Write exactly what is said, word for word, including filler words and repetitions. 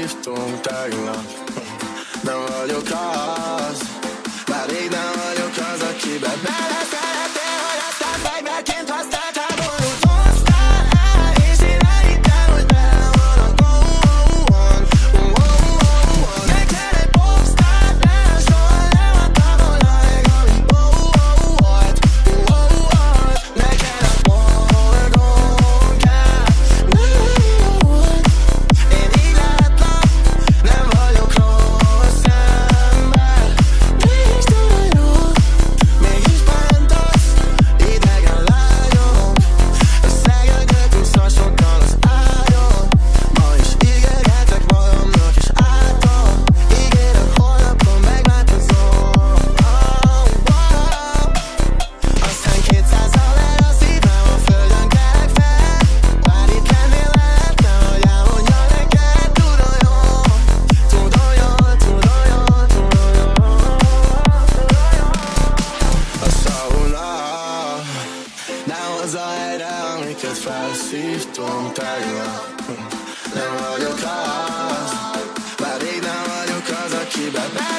felszívtunk tegnap. Nem vagyok az, már rég nem vagyok az, akibe beleszerettél, hogy aztán fegyverként használtál, borult hoztál el, és én elhittem, hogy bele van a gón. Neked egy popstar, nem soha nem adtam volna meg, ami volt. Neked a bolygón kell. Én így látlak, nem vagyok rossz ember. Mégis tudom jól, mégis bántasz, idegen lányok. Összegedgetünk szarsokkal az ágyon. Ma is ígérgetek magamnak és átom. Ígérek, holnapon megváltozom. Aztán kétszázzal el a szívem, a földön kelek fel. Bár itt lennél lehetne, hogy elmondja neked. Tudom jól, tudom jól, tudom jól, tudom jól. A szauna ne hozza helyre, amiket felszívtunk tegnap. Nem vagyok az, bár rég nem vagyok az, akibe